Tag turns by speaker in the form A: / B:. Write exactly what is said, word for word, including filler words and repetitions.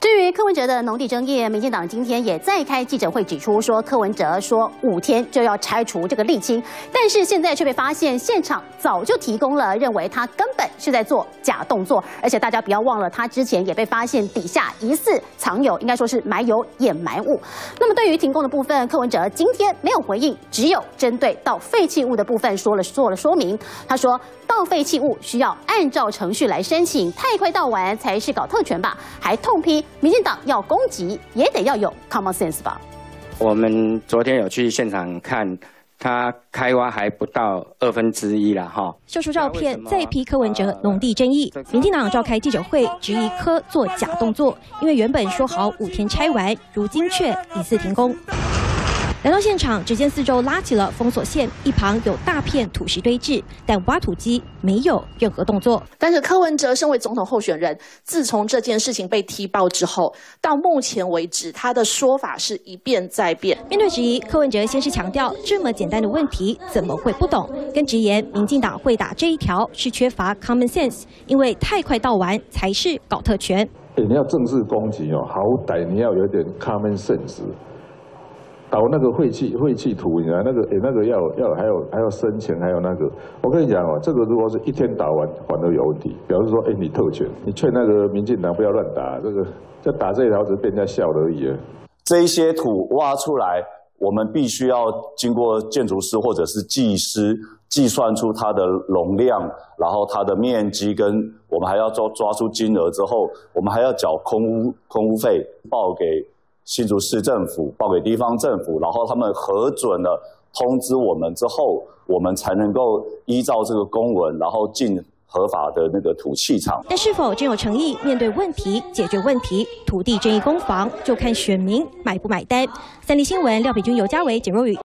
A: 至于柯文哲的农地争议，民进党今天也再开记者会，指出说柯文哲说五天就要拆除这个沥青，但是现在却被发现现场早就提供了，认为他根本是在做假动作，而且大家不要忘了，他之前也被发现底下疑似藏有，应该说是埋有掩埋物。那么对于停工的部分，柯文哲今天没有回应，只有针对到废弃物的部分说了做了说明。他说，到废弃物需要按照程序来申请，太快到完才是搞特权吧，还痛批民进党要攻击也得要有 common sense 吧。
B: 我们昨天有去现场看，它开挖还不到二分之一啦，哈。
C: 秀出照片，再批柯文哲农地争议。民进党召开记者会，质疑柯做假动作，因为原本说好五天拆完，如今却疑似停工。来到现场，只见四周拉起了封锁线，一旁有大片土石堆置，但挖土机没有任何动作。
D: 但是柯文哲身为总统候选人，自从这件事情被踢爆之后，到目前为止，他的说法是一变再变。
C: 面对质疑，柯文哲先是强调，这么简单的问题怎么会不懂？更直言，民进党会打这一条是缺乏 common sense， 因为太快到完才是搞特权。
E: 欸、你要正式攻击哦，好歹你要有点 common sense。导那个废弃废弃土，你看那个诶、欸，那个要要还有还要申请，还有那个，我跟你讲哦，这个如果是一天打完，反而有问题，表示说，哎、欸，你特权，你劝那个民进党不要乱打，这个就打这一条只是被人家笑而已。
F: 这一些土挖出来，我们必须要经过建筑师或者是技师计算出它的容量，然后它的面积，跟我们还要抓抓出金额之后，我们还要缴空屋空屋费，报给新竹市政府，报给地方政府，然后他们核准了，通知我们之后，我们才能够依照这个公文，然后进合法的那个土气场。
C: 但是否真有诚意面对问题、解决问题？土地争议攻防，就看选民买不买单。三立新闻廖培君、尤嘉伟、简若宇。